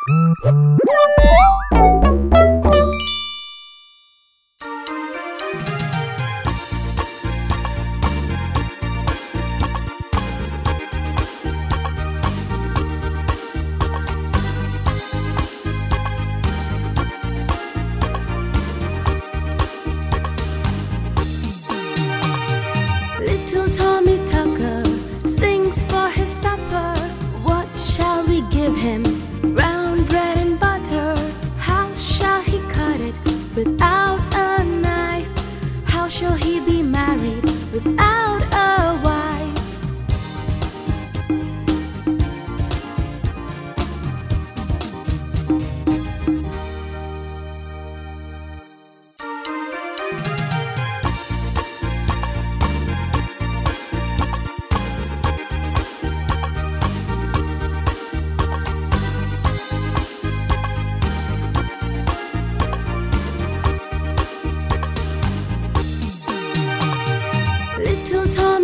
Little Tommy Tucker sings for his supper. What shall we give him? Brown bread and butter. How shall he cut it without a knife? How shall he be married without a wife? Little Tommy